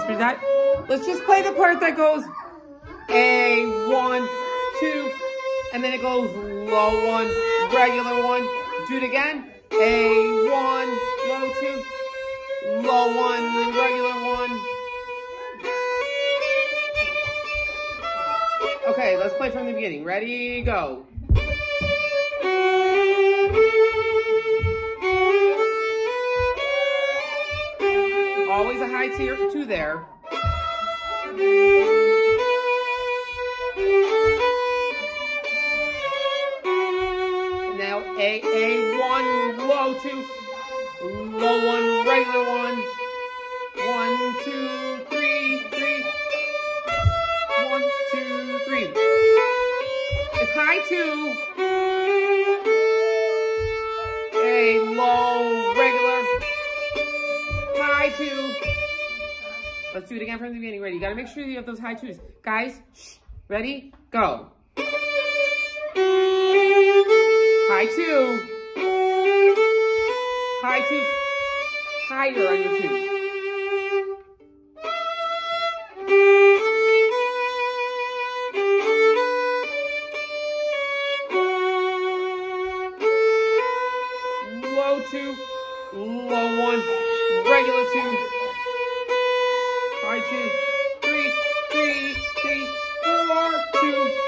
speed that. Let's just play the part that goes A, 1, 2, and then it goes low 1, regular 1. Do it again. A, 1, low 2, low 1, regular 1. Okay, let's play from the beginning. Ready, go. Always a high 2 there. Now A1, low 2, low 1, regular 1. 1, 2, 3, 3. 1, 2, 3. It's high 2. A low, regular. High 2. Let's do it again from the beginning. Ready? You gotta make sure you have those high 2s. Guys, shh. Ready? Go. High 2. High 2. Higher on your 2s. Low 2. Low 1. Regular 2. High 2. 3, 3, 3, 4, 2.